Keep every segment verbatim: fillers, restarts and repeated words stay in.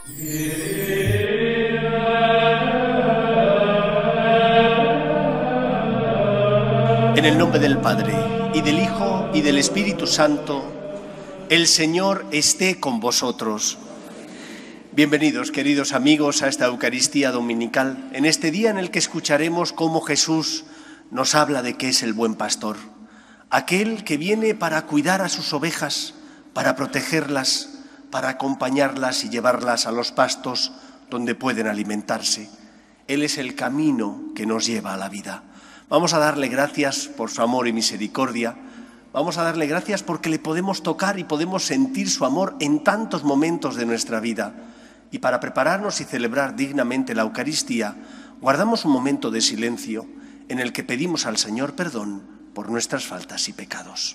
En el nombre del Padre, y del Hijo, y del Espíritu Santo, el Señor esté con vosotros. Bienvenidos, queridos amigos, a esta Eucaristía Dominical, en este día en el que escucharemos cómo Jesús nos habla de que es el buen pastor, aquel que viene para cuidar a sus ovejas, para protegerlas, para acompañarlas y llevarlas a los pastos donde pueden alimentarse. Él es el camino que nos lleva a la vida. Vamos a darle gracias por su amor y misericordia. Vamos a darle gracias porque le podemos tocar y podemos sentir su amor en tantos momentos de nuestra vida. Y para prepararnos y celebrar dignamente la Eucaristía, guardamos un momento de silencio en el que pedimos al Señor perdón por nuestras faltas y pecados.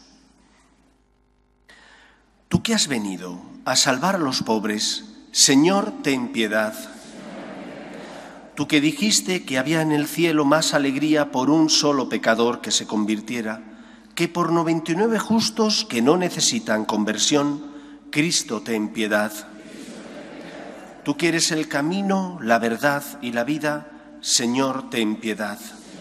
Tú que has venido a salvar a los pobres, Señor, ten piedad. Tú que dijiste que había en el cielo más alegría por un solo pecador que se convirtiera, que por noventa y nueve justos que no necesitan conversión, Cristo, ten piedad. Tú que eres el camino, la verdad y la vida, Señor, ten piedad.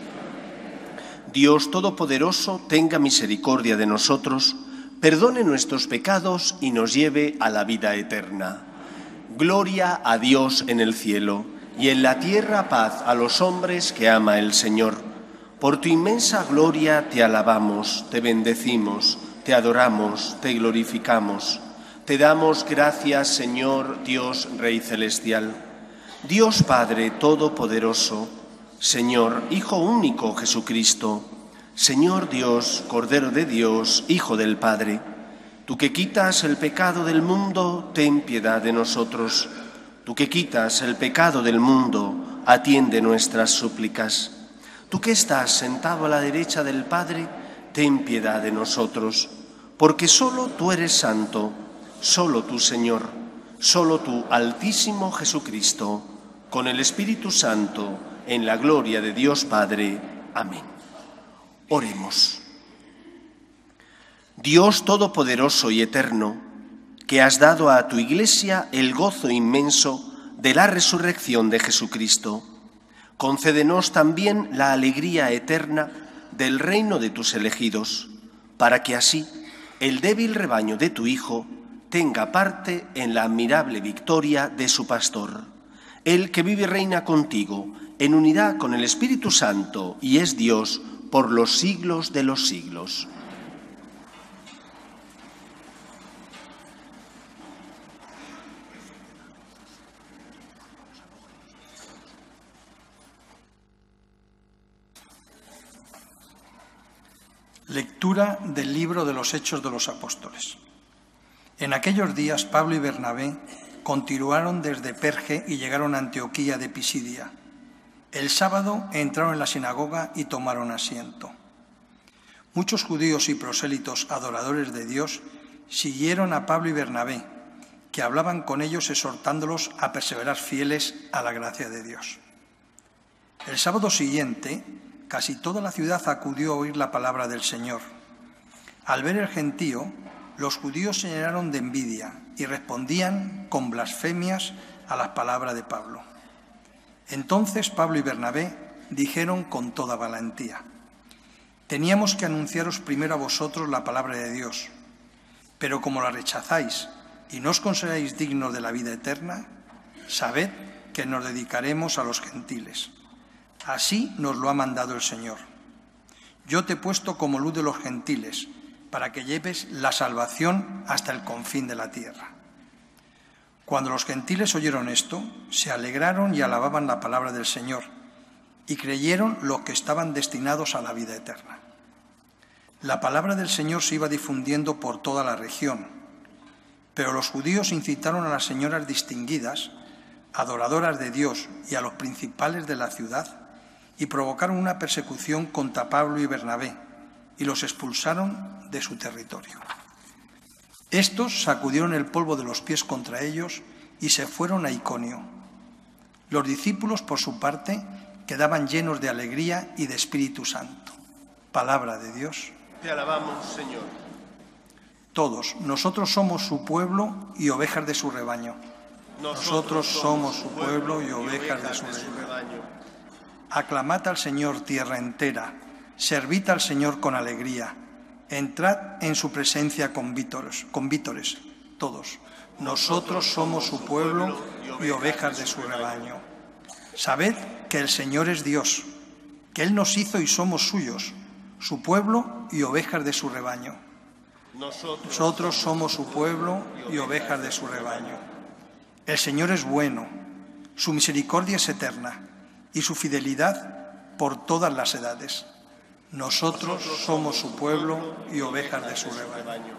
Dios Todopoderoso, tenga misericordia de nosotros, perdone nuestros pecados y nos lleve a la vida eterna. Gloria a Dios en el cielo, y en la tierra paz a los hombres que ama el Señor. Por tu inmensa gloria te alabamos, te bendecimos, te adoramos, te glorificamos. Te damos gracias, Señor, Dios Rey Celestial. Dios Padre Todopoderoso, Señor, Hijo único Jesucristo, Señor Dios, Cordero de Dios, Hijo del Padre, tú que quitas el pecado del mundo, ten piedad de nosotros. Tú que quitas el pecado del mundo, atiende nuestras súplicas. Tú que estás sentado a la derecha del Padre, ten piedad de nosotros, porque solo tú eres santo, solo tú, Señor, solo tú, Altísimo Jesucristo, con el Espíritu Santo, en la gloria de Dios Padre. Amén. Oremos. Dios Todopoderoso y Eterno, que has dado a tu Iglesia el gozo inmenso de la resurrección de Jesucristo, concédenos también la alegría eterna del reino de tus elegidos, para que así el débil rebaño de tu Hijo tenga parte en la admirable victoria de su pastor, Él que vive y reina contigo en unidad con el Espíritu Santo y es Dios por los siglos de los siglos. Lectura del libro de los Hechos de los Apóstoles. En aquellos días Pablo y Bernabé continuaron desde Perge y llegaron a Antioquía de Pisidia. El sábado entraron en la sinagoga y tomaron asiento. Muchos judíos y prosélitos adoradores de Dios siguieron a Pablo y Bernabé, que hablaban con ellos exhortándolos a perseverar fieles a la gracia de Dios. El sábado siguiente, casi toda la ciudad acudió a oír la palabra del Señor. Al ver el gentío, los judíos se llenaron de envidia y respondían con blasfemias a las palabras de Pablo. Entonces Pablo y Bernabé dijeron con toda valentía: teníamos que anunciaros primero a vosotros la palabra de Dios, pero como la rechazáis y no os consideráis dignos de la vida eterna, sabed que nos dedicaremos a los gentiles. Así nos lo ha mandado el Señor. Yo te he puesto como luz de los gentiles, para que lleves la salvación hasta el confín de la tierra. Cuando los gentiles oyeron esto, se alegraron y alababan la palabra del Señor, y creyeron los que estaban destinados a la vida eterna. La palabra del Señor se iba difundiendo por toda la región, pero los judíos incitaron a las señoras distinguidas, adoradoras de Dios, y a los principales de la ciudad, y provocaron una persecución contra Pablo y Bernabé, y los expulsaron de su territorio. Estos sacudieron el polvo de los pies contra ellos y se fueron a Iconio. Los discípulos, por su parte, quedaban llenos de alegría y de Espíritu Santo. Palabra de Dios. Te alabamos, Señor. Todos, nosotros somos su pueblo y ovejas de su rebaño. Nosotros somos su pueblo y ovejas de su rebaño. Aclamad al Señor tierra entera, servid al Señor con alegría, entrad en su presencia con vítores, con vítores, todos. Nosotros somos su pueblo y ovejas de su rebaño. Sabed que el Señor es Dios, que Él nos hizo y somos suyos, su pueblo y ovejas de su rebaño. Nosotros somos su pueblo y ovejas de su rebaño. El Señor es bueno, su misericordia es eterna y su fidelidad por todas las edades. Nosotros somos su pueblo y ovejas de su rebaño.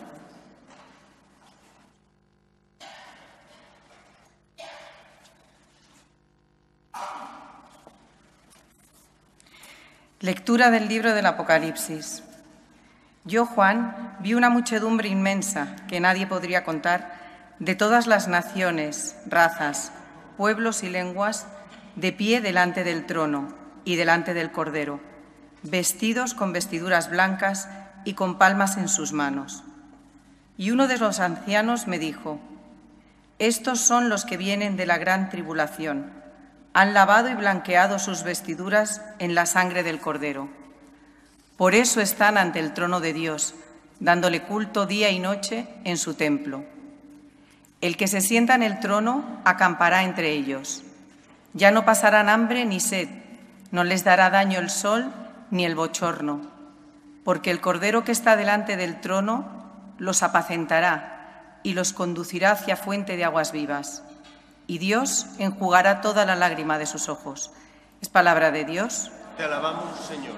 Lectura del libro del Apocalipsis. Yo, Juan, vi una muchedumbre inmensa que nadie podría contar, de todas las naciones, razas, pueblos y lenguas, de pie delante del trono y delante del Cordero, vestidos con vestiduras blancas y con palmas en sus manos. Y uno de los ancianos me dijo: estos son los que vienen de la gran tribulación. Han lavado y blanqueado sus vestiduras en la sangre del Cordero. Por eso están ante el trono de Dios, dándole culto día y noche en su templo. El que se sienta en el trono acampará entre ellos. Ya no pasarán hambre ni sed, no les dará daño el sol ni el bochorno, porque el Cordero que está delante del trono los apacentará y los conducirá hacia fuente de aguas vivas. Y Dios enjugará toda la lágrima de sus ojos. Es palabra de Dios. Te alabamos, Señor.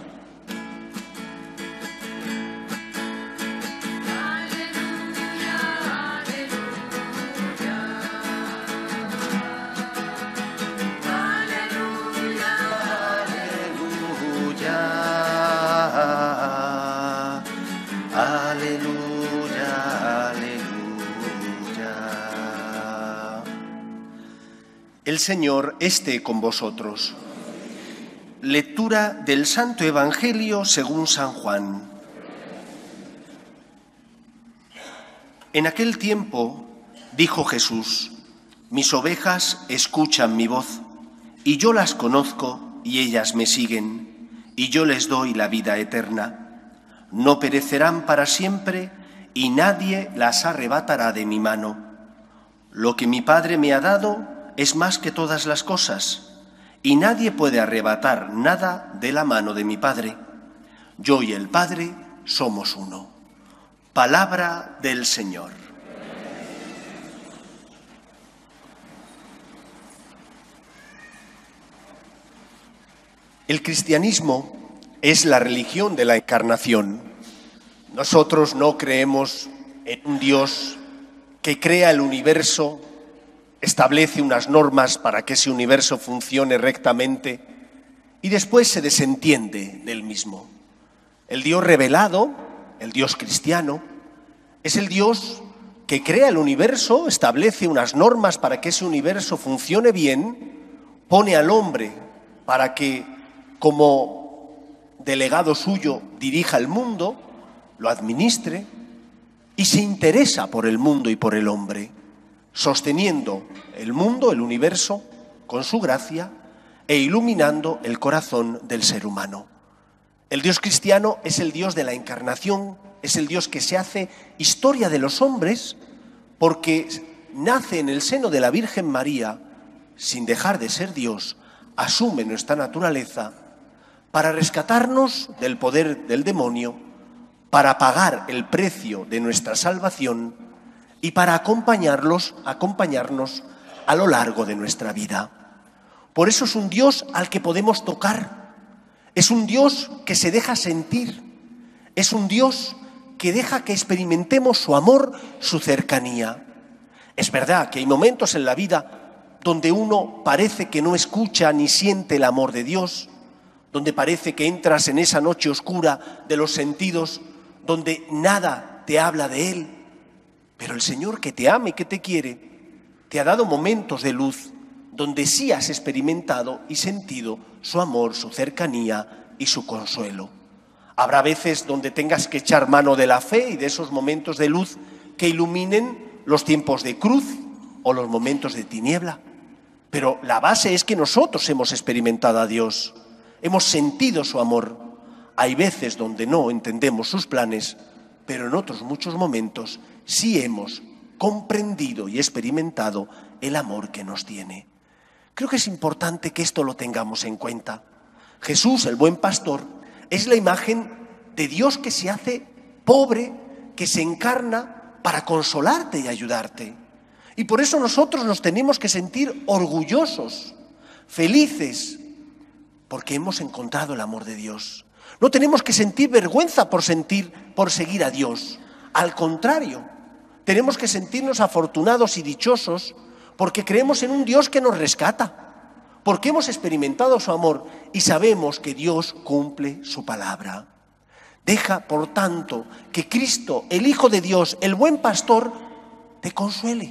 El Señor esté con vosotros. Lectura del Santo Evangelio según San Juan. En aquel tiempo dijo Jesús: mis ovejas escuchan mi voz, y yo las conozco y ellas me siguen, y yo les doy la vida eterna. No perecerán para siempre, y nadie las arrebatará de mi mano. Lo que mi Padre me ha dado es más que todas las cosas, y nadie puede arrebatar nada de la mano de mi Padre. Yo y el Padre somos uno. Palabra del Señor. El cristianismo es la religión de la encarnación. Nosotros no creemos en un Dios que crea el universo, establece unas normas para que ese universo funcione rectamente y después se desentiende del mismo. El Dios revelado, el Dios cristiano, es el Dios que crea el universo, establece unas normas para que ese universo funcione bien, pone al hombre para que, como delegado suyo, dirija el mundo, lo administre y se interesa por el mundo y por el hombre, sosteniendo el mundo, el universo, con su gracia e iluminando el corazón del ser humano. El Dios cristiano es el Dios de la encarnación, es el Dios que se hace historia de los hombres porque nace en el seno de la Virgen María, sin dejar de ser Dios, asume nuestra naturaleza para rescatarnos del poder del demonio, para pagar el precio de nuestra salvación y para acompañarlos, acompañarnos a lo largo de nuestra vida. Por eso es un Dios al que podemos tocar, es un Dios que se deja sentir, es un Dios que deja que experimentemos su amor, su cercanía. Es verdad que hay momentos en la vida donde uno parece que no escucha ni siente el amor de Dios, donde parece que entras en esa noche oscura de los sentidos, donde nada te habla de Él. Pero el Señor, que te ama y que te quiere, te ha dado momentos de luz donde sí has experimentado y sentido su amor, su cercanía y su consuelo. Habrá veces donde tengas que echar mano de la fe y de esos momentos de luz que iluminen los tiempos de cruz o los momentos de tiniebla. Pero la base es que nosotros hemos experimentado a Dios, hemos sentido su amor. Hay veces donde no entendemos sus planes, pero en otros muchos momentos sí hemos comprendido y experimentado el amor que nos tiene. Creo que es importante que esto lo tengamos en cuenta. Jesús, el buen pastor, es la imagen de Dios que se hace pobre, que se encarna para consolarte y ayudarte. Y por eso nosotros nos tenemos que sentir orgullosos, felices, porque hemos encontrado el amor de Dios. No tenemos que sentir vergüenza por sentir, por seguir a Dios. Al contrario, tenemos que sentirnos afortunados y dichosos porque creemos en un Dios que nos rescata, porque hemos experimentado su amor y sabemos que Dios cumple su palabra. Deja, por tanto, que Cristo, el Hijo de Dios, el buen pastor, te consuele.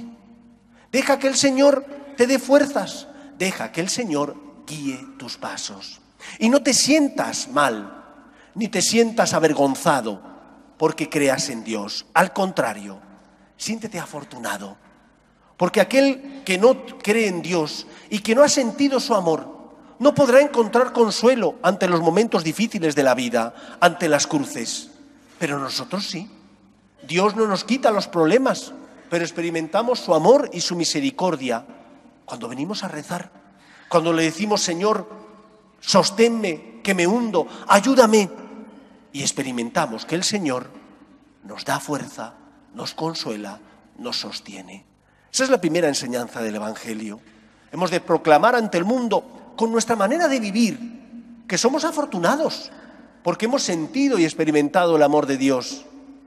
Deja que el Señor te dé fuerzas. Deja que el Señor guíe tus pasos. Y no te sientas mal, ni te sientas avergonzado porque creas en Dios. Al contrario, siéntete afortunado. Porque aquel que no cree en Dios y que no ha sentido su amor, no podrá encontrar consuelo ante los momentos difíciles de la vida, ante las cruces. Pero nosotros sí. Dios no nos quita los problemas, pero experimentamos su amor y su misericordia cuando venimos a rezar. Cuando le decimos, Señor, sosténme, que me hundo, ayúdame. Y experimentamos que el Señor nos da fuerza, nos consuela, nos sostiene. Esa es la primera enseñanza del Evangelio. Hemos de proclamar ante el mundo, con nuestra manera de vivir, que somos afortunados, porque hemos sentido y experimentado el amor de Dios.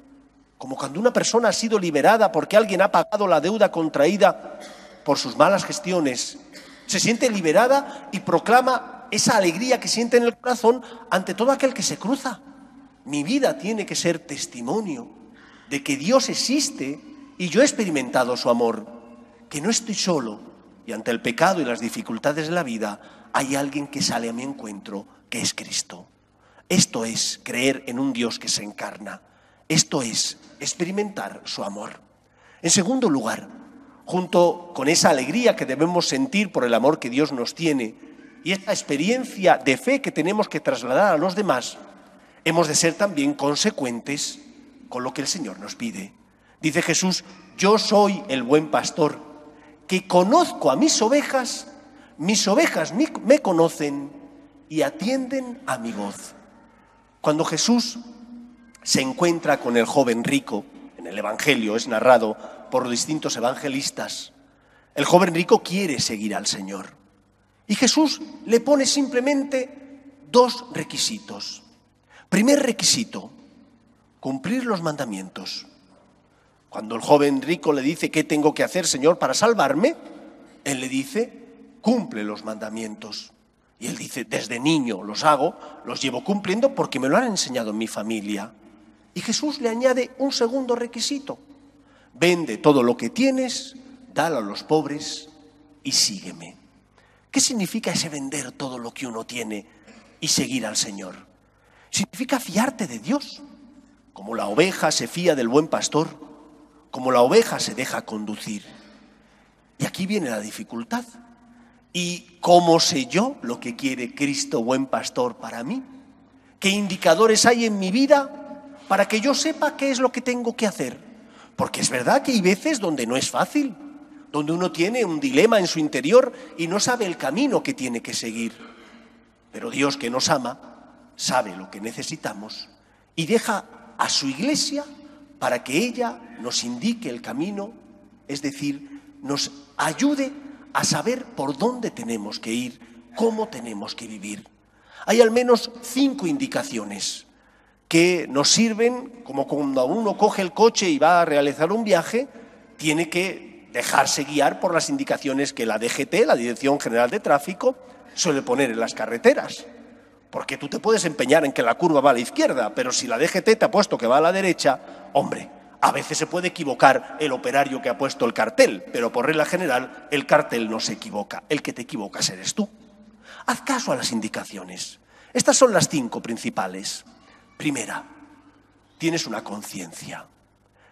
Como cuando una persona ha sido liberada porque alguien ha pagado la deuda contraída por sus malas gestiones, se siente liberada y proclama esa alegría que siente en el corazón ante todo aquel que se cruza. Mi vida tiene que ser testimonio de que Dios existe y yo he experimentado su amor, que no estoy solo y ante el pecado y las dificultades de la vida hay alguien que sale a mi encuentro, que es Cristo. Esto es creer en un Dios que se encarna. Esto es experimentar su amor. En segundo lugar, junto con esa alegría que debemos sentir por el amor que Dios nos tiene y esta experiencia de fe que tenemos que trasladar a los demás, hemos de ser también consecuentes con lo que el Señor nos pide. Dice Jesús, yo soy el buen pastor, que conozco a mis ovejas, mis ovejas me conocen y atienden a mi voz. Cuando Jesús se encuentra con el joven rico, en el Evangelio es narrado por distintos evangelistas, el joven rico quiere seguir al Señor. Y Jesús le pone simplemente dos requisitos. Primer requisito, cumplir los mandamientos. Cuando el joven rico le dice, ¿qué tengo que hacer, Señor, para salvarme? Él le dice, cumple los mandamientos. Y él dice, desde niño los hago, los llevo cumpliendo porque me lo han enseñado en mi familia. Y Jesús le añade un segundo requisito. Vende todo lo que tienes, dalo a los pobres y sígueme. ¿Qué significa ese vender todo lo que uno tiene y seguir al Señor? Significa fiarte de Dios, como la oveja se fía del buen pastor, como la oveja se deja conducir. Y aquí viene la dificultad. ¿Y cómo sé yo lo que quiere Cristo, buen pastor, para mí? ¿Qué indicadores hay en mi vida para que yo sepa qué es lo que tengo que hacer? Porque es verdad que hay veces donde no es fácil, donde uno tiene un dilema en su interior y no sabe el camino que tiene que seguir. Pero Dios, que nos ama, sabe lo que necesitamos y deja a su iglesia para que ella nos indique el camino, es decir, nos ayude a saber por dónde tenemos que ir, cómo tenemos que vivir. Hay al menos cinco indicaciones que nos sirven, como cuando uno coge el coche y va a realizar un viaje, tiene que dejarse guiar por las indicaciones que la D G T, la Dirección General de Tráfico, suele poner en las carreteras. Porque tú te puedes empeñar en que la curva va a la izquierda, pero si la D G T te ha puesto que va a la derecha, hombre, a veces se puede equivocar el operario que ha puesto el cartel, pero por regla general el cartel no se equivoca, el que te equivocas eres tú. Haz caso a las indicaciones. Estas son las cinco principales. Primera, tienes una conciencia.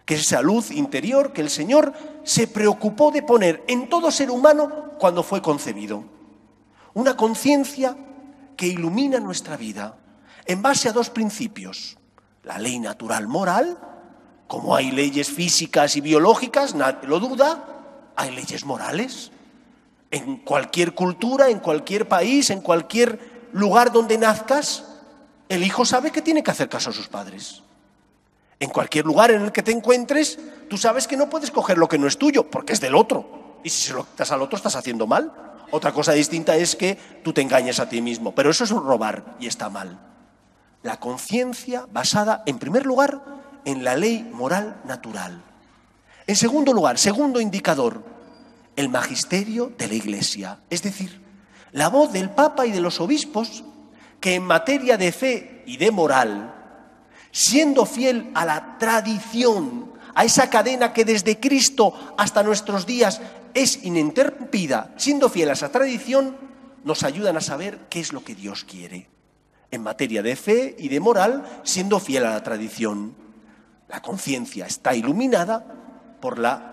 que es esa luz interior que el Señor se preocupó de poner en todo ser humano cuando fue concebido. Una conciencia que ilumina nuestra vida en base a dos principios: la ley natural moral, como hay leyes físicas y biológicas, nadie lo duda, hay leyes morales. En cualquier cultura, en cualquier país, en cualquier lugar donde nazcas, el hijo sabe que tiene que hacer caso a sus padres. En cualquier lugar en el que te encuentres, tú sabes que no puedes coger lo que no es tuyo, porque es del otro. Y si se lo quitas al otro, estás haciendo mal. Otra cosa distinta es que tú te engañes a ti mismo, pero eso es robar y está mal. La conciencia basada, en primer lugar, en la ley moral natural. En segundo lugar, segundo indicador, el magisterio de la Iglesia, es decir, la voz del Papa y de los obispos que en materia de fe y de moral, siendo fiel a la tradición, a esa cadena que desde Cristo hasta nuestros días es ininterrumpida, siendo fiel a esa tradición, nos ayudan a saber qué es lo que Dios quiere. En materia de fe y de moral, siendo fiel a la tradición, la conciencia está iluminada por la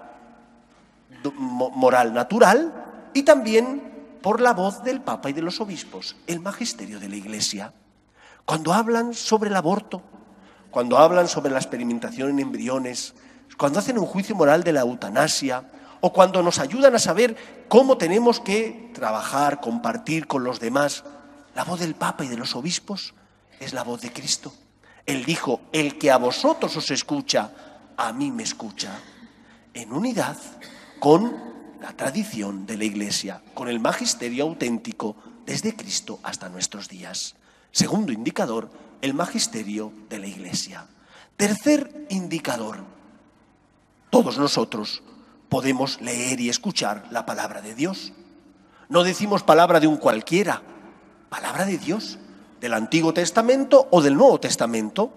moral natural y también por la voz del Papa y de los obispos, el magisterio de la Iglesia. Cuando hablan sobre el aborto, cuando hablan sobre la experimentación en embriones, cuando hacen un juicio moral de la eutanasia, o cuando nos ayudan a saber cómo tenemos que trabajar, compartir con los demás, la voz del Papa y de los obispos es la voz de Cristo. Él dijo: el que a vosotros os escucha, a mí me escucha. En unidad con la tradición de la Iglesia, con el magisterio auténtico desde Cristo hasta nuestros días. Segundo indicador, el magisterio de la Iglesia. Tercer indicador, todos nosotros podemos leer y escuchar la palabra de Dios. No decimos palabra de un cualquiera, palabra de Dios, del Antiguo Testamento o del Nuevo Testamento.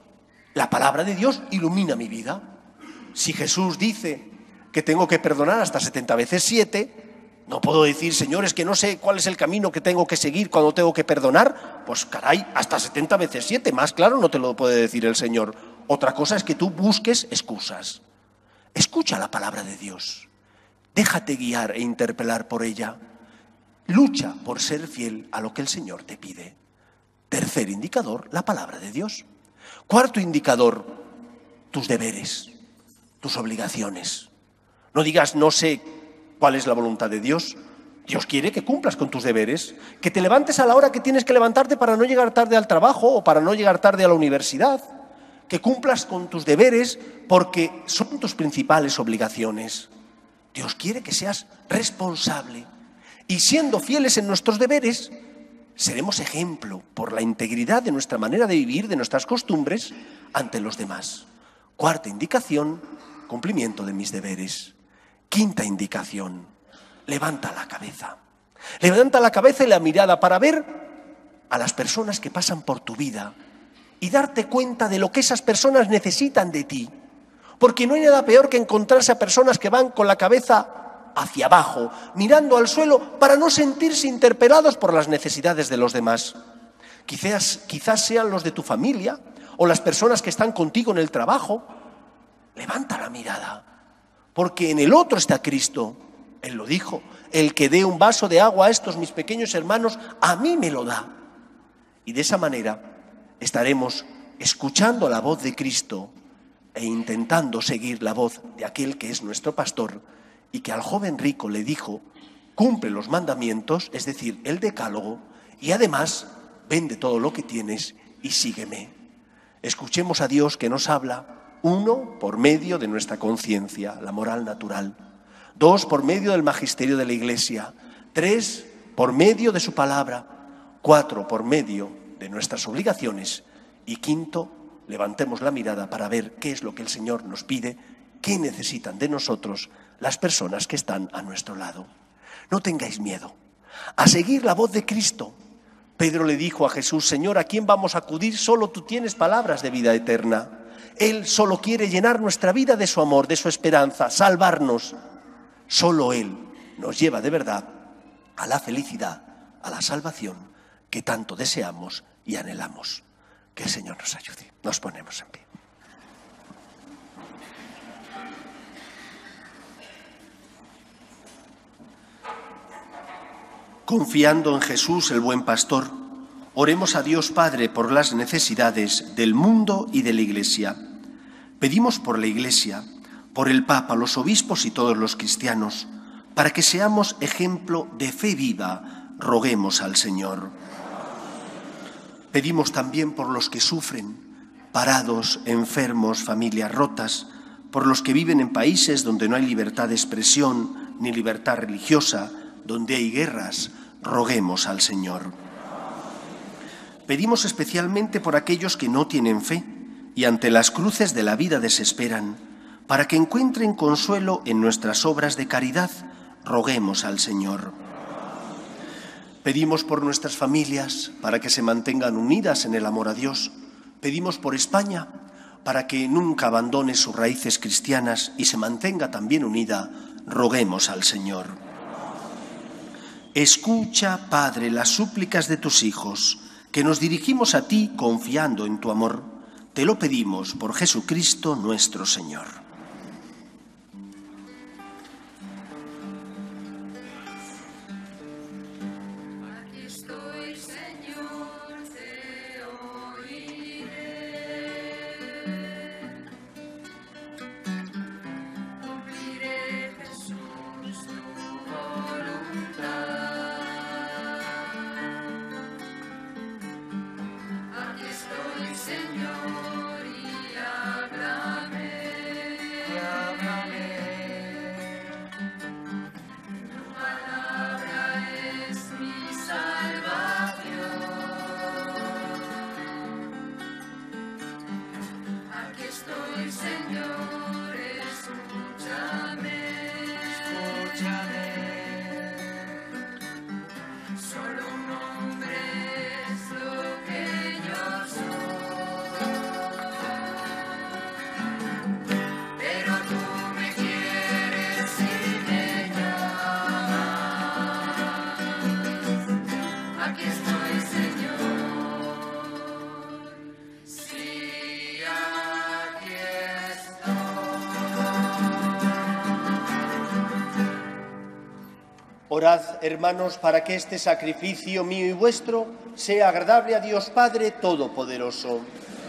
La palabra de Dios ilumina mi vida. Si Jesús dice que tengo que perdonar hasta setenta veces siete, no puedo decir: Señor, es que no sé cuál es el camino que tengo que seguir cuando tengo que perdonar. Pues caray, hasta setenta veces siete, más claro no te lo puede decir el Señor. Otra cosa es que tú busques excusas. Escucha la palabra de Dios, déjate guiar e interpelar por ella, lucha por ser fiel a lo que el Señor te pide. Tercer indicador, la palabra de Dios. Cuarto indicador, tus deberes, tus obligaciones. No digas: no sé cuál es la voluntad de Dios. Dios quiere que cumplas con tus deberes, que te levantes a la hora que tienes que levantarte para no llegar tarde al trabajo o para no llegar tarde a la universidad, que cumplas con tus deberes porque son tus principales obligaciones. Dios quiere que seas responsable y, siendo fieles en nuestros deberes, seremos ejemplo por la integridad de nuestra manera de vivir, de nuestras costumbres ante los demás. Cuarta indicación, cumplimiento de mis deberes. Quinta indicación, levanta la cabeza. Levanta la cabeza y la mirada para ver a las personas que pasan por tu vida y darte cuenta de lo que esas personas necesitan de ti. Porque no hay nada peor que encontrarse a personas que van con la cabeza hacia abajo, mirando al suelo para no sentirse interpelados por las necesidades de los demás. Quizás, quizás sean los de tu familia o las personas que están contigo en el trabajo. Levanta la mirada, porque en el otro está Cristo. Él lo dijo: el que dé un vaso de agua a estos mis pequeños hermanos, a mí me lo da. Y de esa manera estaremos escuchando la voz de Cristo e intentando seguir la voz de aquel que es nuestro pastor y que al joven rico le dijo: cumple los mandamientos, es decir, el decálogo, y además vende todo lo que tienes y sígueme. Escuchemos a Dios que nos habla. Uno, por medio de nuestra conciencia, la moral natural. Dos, por medio del magisterio de la Iglesia. Tres, por medio de su palabra. Cuatro, por medio de nuestras obligaciones. Y quinto, levantemos la mirada para ver qué es lo que el Señor nos pide, qué necesitan de nosotros las personas que están a nuestro lado. No tengáis miedo a seguir la voz de Cristo. Pedro le dijo a Jesús: Señor, ¿a quién vamos a acudir? Solo tú tienes palabras de vida eterna. Él solo quiere llenar nuestra vida de su amor, de su esperanza, salvarnos. Solo Él nos lleva de verdad a la felicidad, a la salvación que tanto deseamos y anhelamos. Que el Señor nos ayude. Nos ponemos en pie. Confiando en Jesús, el buen pastor, oremos a Dios Padre por las necesidades del mundo y de la Iglesia. Pedimos por la Iglesia, por el Papa, los obispos y todos los cristianos, para que seamos ejemplo de fe viva, roguemos al Señor. Pedimos también por los que sufren, parados, enfermos, familias rotas, por los que viven en países donde no hay libertad de expresión ni libertad religiosa, donde hay guerras, roguemos al Señor. Pedimos especialmente por aquellos que no tienen fe y ante las cruces de la vida desesperan, para que encuentren consuelo en nuestras obras de caridad, roguemos al Señor. Pedimos por nuestras familias, para que se mantengan unidas en el amor a Dios. Pedimos por España, para que nunca abandone sus raíces cristianas y se mantenga también unida, roguemos al Señor. Escucha, Padre, las súplicas de tus hijos, que nos dirigimos a ti confiando en tu amor. Te lo pedimos por Jesucristo nuestro Señor. Orad, hermanos, para que este sacrificio mío y vuestro sea agradable a Dios Padre Todopoderoso.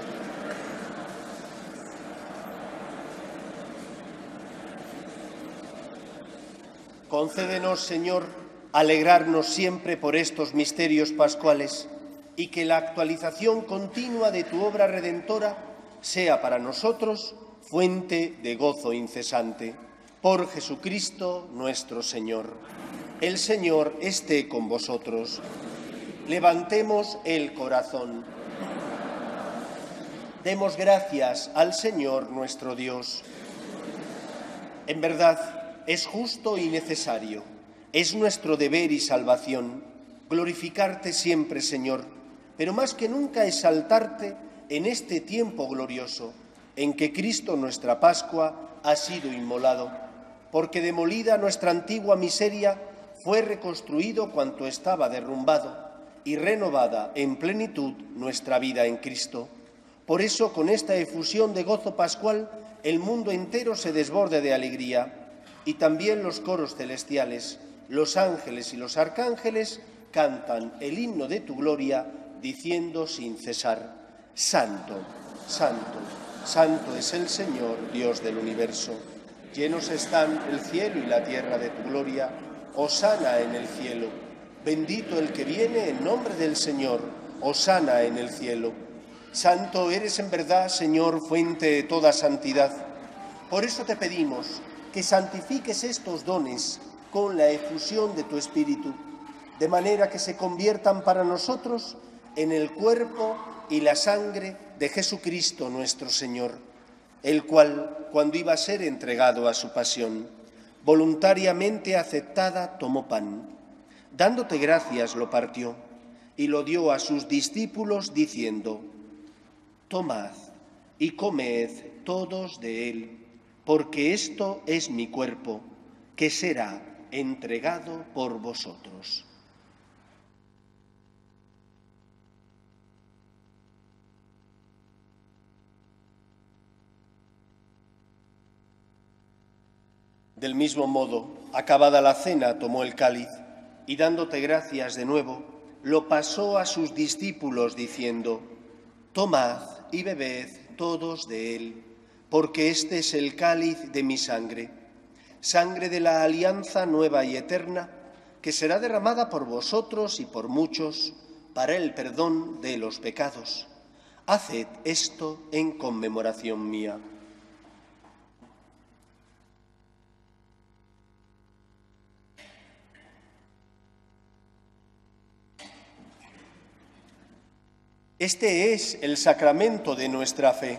Concédenos, Señor, alegrarnos siempre por estos misterios pascuales y que la actualización continua de tu obra redentora sea para nosotros fuente de gozo incesante. Por Jesucristo nuestro Señor. El Señor esté con vosotros. Levantemos el corazón. Demos gracias al Señor nuestro Dios. En verdad, es justo y necesario, es nuestro deber y salvación glorificarte siempre, Señor, pero más que nunca exaltarte en este tiempo glorioso en que Cristo, nuestra Pascua, ha sido inmolado, porque demolida nuestra antigua miseria, fue reconstruido cuanto estaba derrumbado y renovada en plenitud nuestra vida en Cristo. Por eso, con esta efusión de gozo pascual, el mundo entero se desborde de alegría y también los coros celestiales, los ángeles y los arcángeles cantan el himno de tu gloria, diciendo sin cesar: Santo, Santo, Santo es el Señor, Dios del universo. Llenos están el cielo y la tierra de tu gloria. Hosana en el cielo. Bendito el que viene en nombre del Señor. Hosana en el cielo. Santo eres en verdad, Señor, fuente de toda santidad. Por eso te pedimos que santifiques estos dones con la efusión de tu Espíritu, de manera que se conviertan para nosotros en el cuerpo y la sangre de Jesucristo nuestro Señor, el cual, cuando iba a ser entregado a su pasión, voluntariamente aceptada, tomó pan. Dándote gracias, lo partió y lo dio a sus discípulos, diciendo: Tomad y comed todos de él, porque esto es mi cuerpo, que será entregado por vosotros. Del mismo modo, acabada la cena, tomó el cáliz y dándote gracias de nuevo, lo pasó a sus discípulos diciendo: tomad y bebed todos de él, porque este es el cáliz de mi sangre, sangre de la alianza nueva y eterna, que será derramada por vosotros y por muchos para el perdón de los pecados. Haced esto en conmemoración mía. Este es el sacramento de nuestra fe.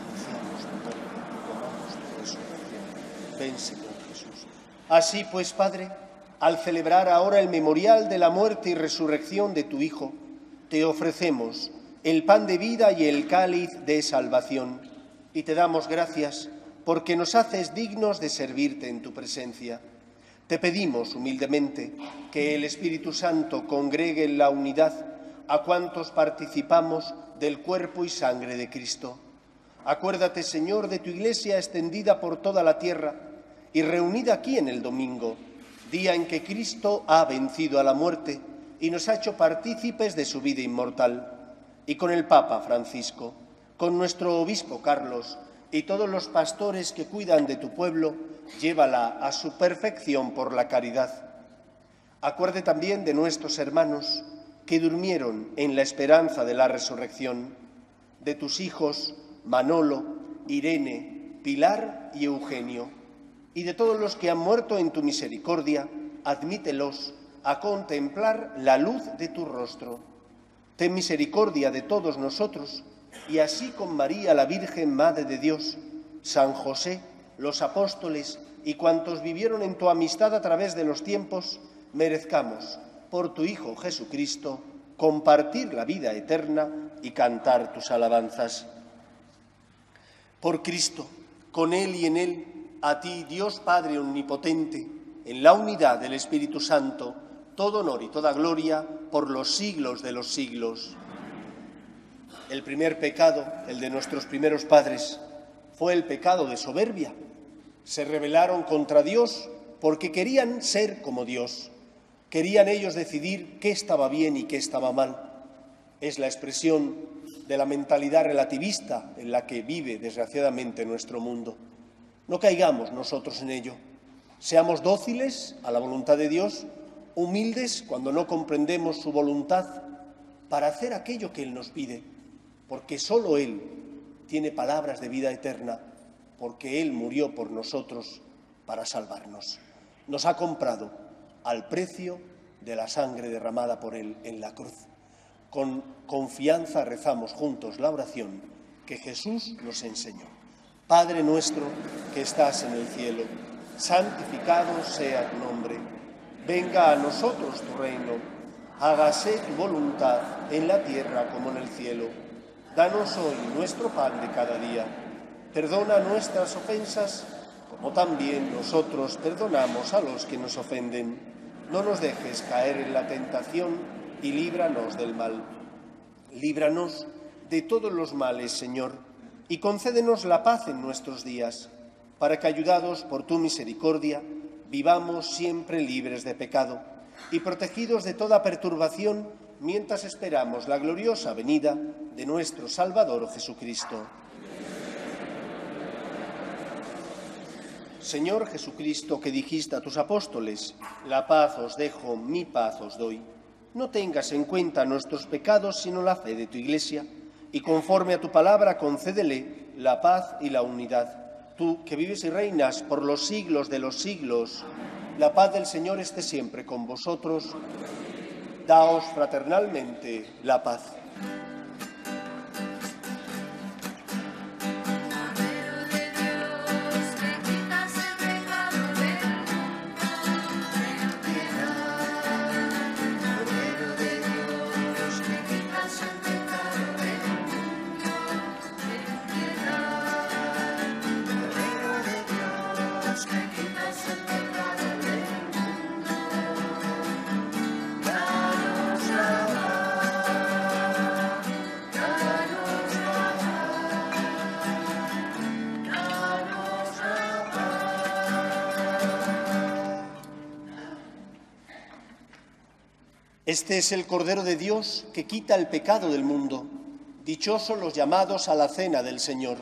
Ven, Señor Jesús. Así pues, Padre, al celebrar ahora el memorial de la muerte y resurrección de tu Hijo, te ofrecemos el pan de vida y el cáliz de salvación, y te damos gracias porque nos haces dignos de servirte en tu presencia. Te pedimos humildemente que el Espíritu Santo congregue en la unidad a cuantos participamos del cuerpo y sangre de Cristo. Acuérdate, Señor, de tu Iglesia extendida por toda la tierra y reunida aquí en el domingo, día en que Cristo ha vencido a la muerte y nos ha hecho partícipes de su vida inmortal, y con el Papa Francisco, con nuestro obispo Carlos y todos los pastores que cuidan de tu pueblo, llévala a su perfección por la caridad. Acuerde también de nuestros hermanos que durmieron en la esperanza de la resurrección, de tus hijos Manolo, Irene, Pilar y Eugenio, y de todos los que han muerto en tu misericordia, admítelos a contemplar la luz de tu rostro. Ten misericordia de todos nosotros, y así con María, la Virgen Madre de Dios, San José, los apóstoles y cuantos vivieron en tu amistad a través de los tiempos, merezcamos, por tu Hijo Jesucristo, compartir la vida eterna y cantar tus alabanzas. Por Cristo, con Él y en Él, a ti, Dios Padre Omnipotente, en la unidad del Espíritu Santo, todo honor y toda gloria por los siglos de los siglos. El primer pecado, el de nuestros primeros padres, fue el pecado de soberbia. Se rebelaron contra Dios porque querían ser como Dios. Querían ellos decidir qué estaba bien y qué estaba mal. Es la expresión de la mentalidad relativista en la que vive, desgraciadamente, nuestro mundo. No caigamos nosotros en ello. Seamos dóciles a la voluntad de Dios, humildes cuando no comprendemos su voluntad, para hacer aquello que Él nos pide, porque solo Él tiene palabras de vida eterna, porque Él murió por nosotros para salvarnos. Nos ha comprado al precio de la sangre derramada por Él en la cruz. Con confianza rezamos juntos la oración que Jesús nos enseñó. Padre nuestro que estás en el cielo, santificado sea tu nombre. Venga a nosotros tu reino. Hágase tu voluntad en la tierra como en el cielo. Danos hoy nuestro pan de cada día. Perdona nuestras ofensas, como también nosotros perdonamos a los que nos ofenden. No nos dejes caer en la tentación y líbranos del mal. Líbranos de todos los males, Señor, y concédenos la paz en nuestros días, para que, ayudados por tu misericordia, vivamos siempre libres de pecado y protegidos de toda perturbación mientras esperamos la gloriosa venida de nuestro Salvador Jesucristo. Señor Jesucristo, que dijiste a tus apóstoles: la paz os dejo, mi paz os doy, no tengas en cuenta nuestros pecados, sino la fe de tu Iglesia, y conforme a tu palabra concédele la paz y la unidad. Tú, que vives y reinas por los siglos de los siglos, la paz del Señor esté siempre con vosotros. Daos fraternalmente la paz. Este es el Cordero de Dios que quita el pecado del mundo. Dichosos los llamados a la cena del Señor.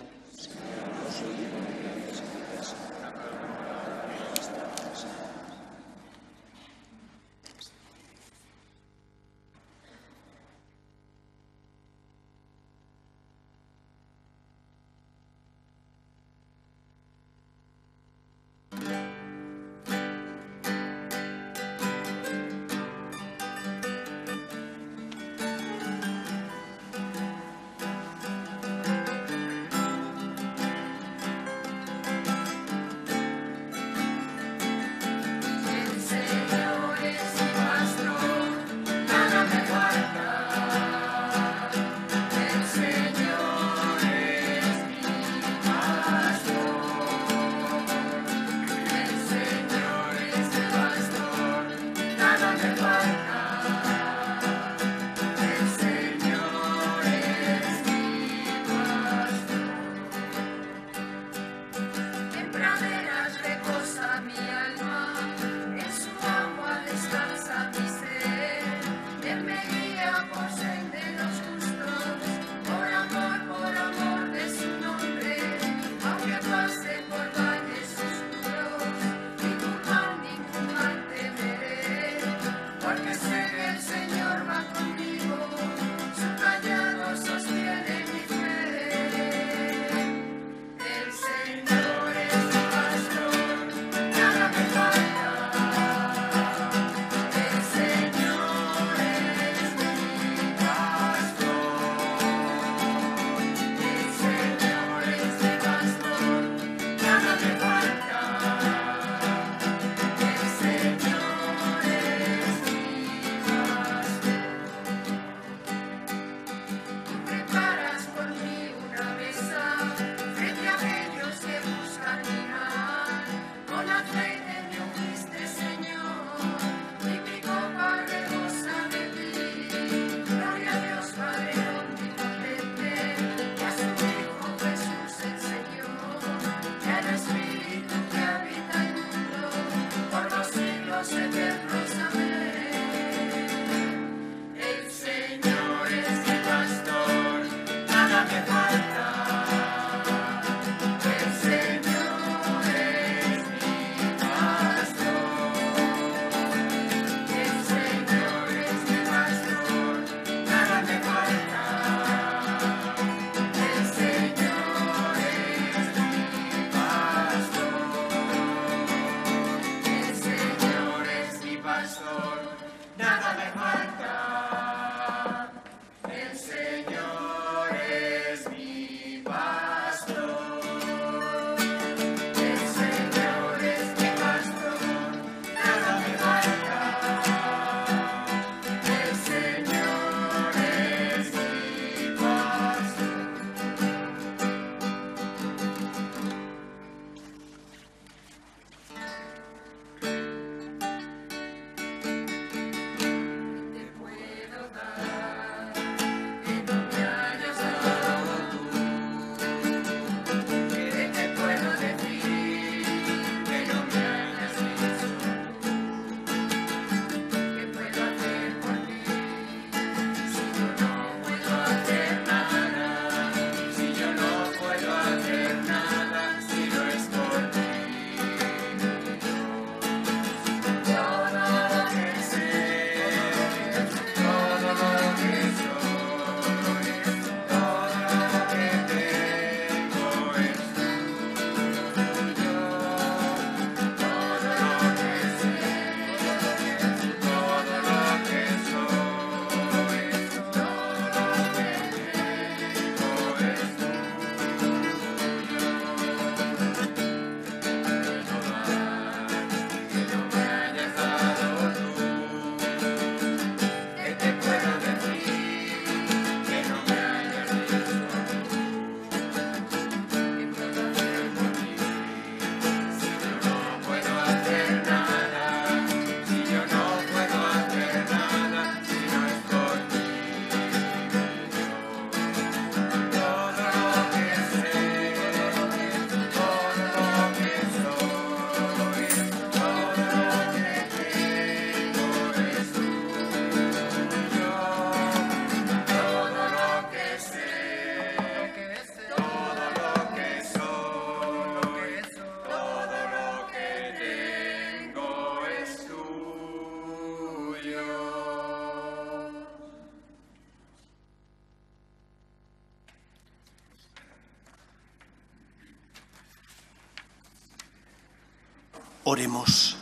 Oremos.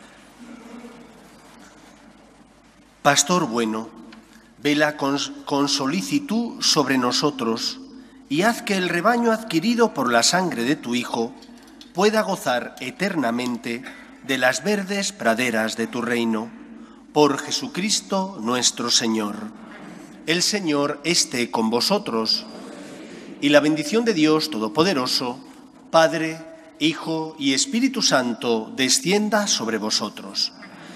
Pastor bueno, vela con, con solicitud sobre nosotros y haz que el rebaño adquirido por la sangre de tu Hijo pueda gozar eternamente de las verdes praderas de tu reino. Por Jesucristo nuestro Señor. El Señor esté con vosotros y la bendición de Dios Todopoderoso, Padre, Hijo y Espíritu Santo, descienda sobre vosotros.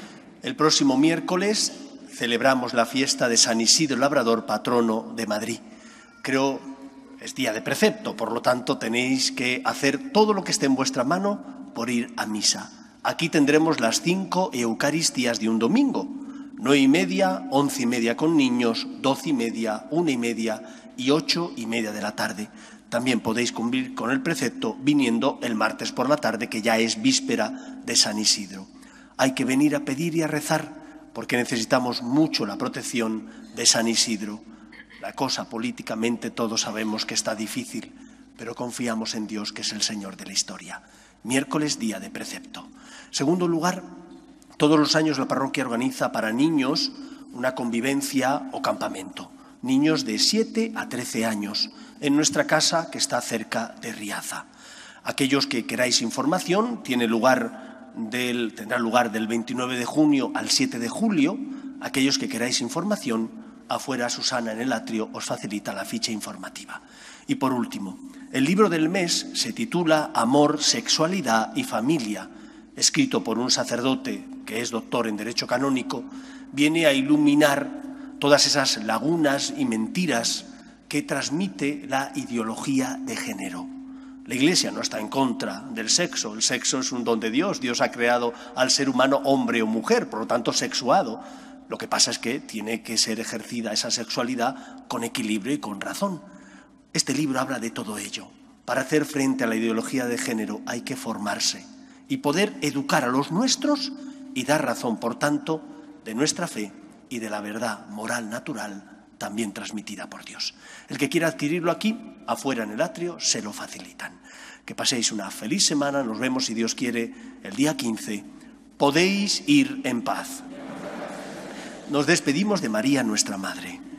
El próximo miércoles celebramos la fiesta de San Isidro Labrador, patrono de Madrid. Creo es día de precepto, por lo tanto tenéis que hacer todo lo que esté en vuestra mano por ir a misa. Aquí tendremos las cinco Eucaristías de un domingo, nueve y media, once y media con niños, doce y media, una y media y ocho y media de la tarde. También podéis cumplir con el precepto viniendo el martes por la tarde, que ya es víspera de San Isidro. Hay que venir a pedir y a rezar, porque necesitamos mucho la protección de San Isidro. La cosa políticamente todos sabemos que está difícil, pero confiamos en Dios, que es el Señor de la historia. Miércoles, día de precepto. Segundo lugar, todos los años la parroquia organiza para niños una convivencia o campamento. Niños de siete a trece años, en nuestra casa que está cerca de Riaza. Aquellos que queráis información, tiene lugar del, tendrá lugar del veintinueve de junio al siete de julio. Aquellos que queráis información, afuera Susana en el atrio os facilita la ficha informativa. Y por último, el libro del mes se titula Amor, Sexualidad y Familia, escrito por un sacerdote que es doctor en Derecho Canónico. Viene a iluminar todas esas lagunas y mentiras que transmite la ideología de género. La Iglesia no está en contra del sexo. El sexo es un don de Dios. Dios ha creado al ser humano hombre o mujer, por lo tanto sexuado. Lo que pasa es que tiene que ser ejercida esa sexualidad con equilibrio y con razón. Este libro habla de todo ello. Para hacer frente a la ideología de género hay que formarse y poder educar a los nuestros y dar razón, por tanto, de nuestra fe y de la verdad moral natural también transmitida por Dios. El que quiera adquirirlo aquí, afuera en el atrio, se lo facilitan. Que paséis una feliz semana. Nos vemos, si Dios quiere, el día quince. Podéis ir en paz. Nos despedimos de María, nuestra Madre.